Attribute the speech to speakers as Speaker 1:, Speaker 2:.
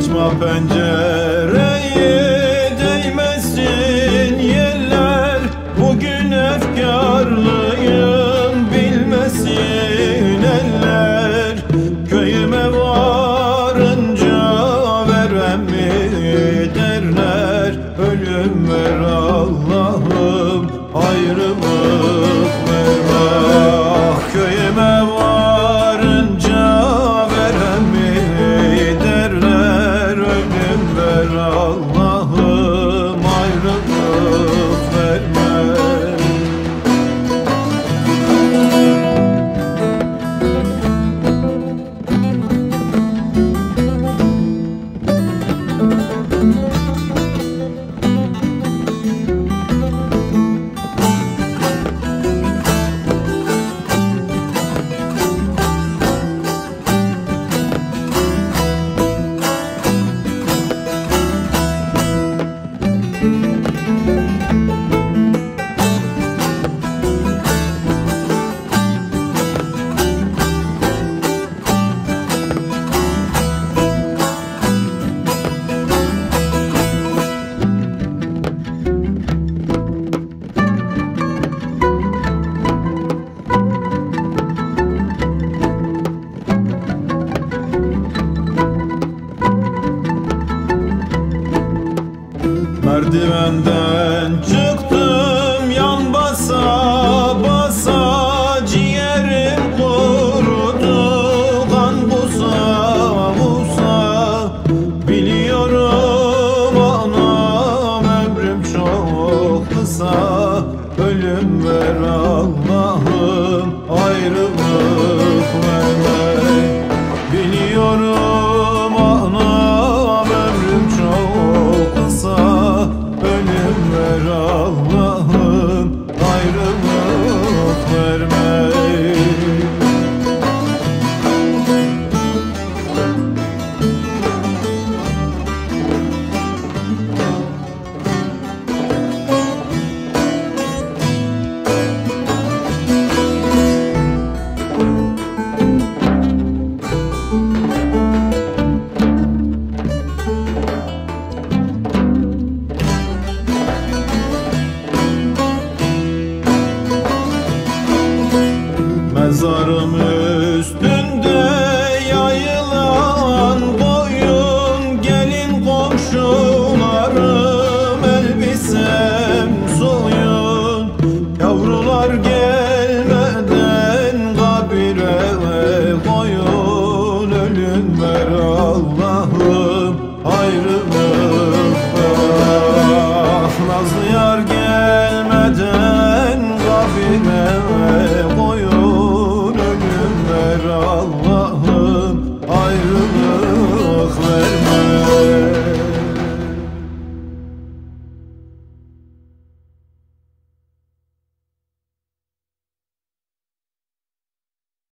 Speaker 1: Açma pencereyi, değmesin yeller. Bugün efkarlıyım, bilmesin eller. Köyüme varınca verem mi derler. Ölüm ver Allah'ım, ayrılık verme. Ah, köyüme varınca verem mi derler. Ölüm ver Allah'ım, ayrılık verme. Merdivenden çıktım yan basa basa, ciğerim kurudu kan busa busa. Biliyorum anam ömrüm çok kısa. Ölüm ver Allah'ım, ayrılık verme. Biliyorum anam ömrüm çok kısa. Ölüm ver Allah'ım, ayrılık verme. Mezarım üstünde yayılan koyun, gelin komşularım elbisem soyun. Yavrular gelmeden kabire koyun. Ölüm ver Allah'ım, ayrılık ver. Nazlı yar gelmeden kabire koyun. Allah'ım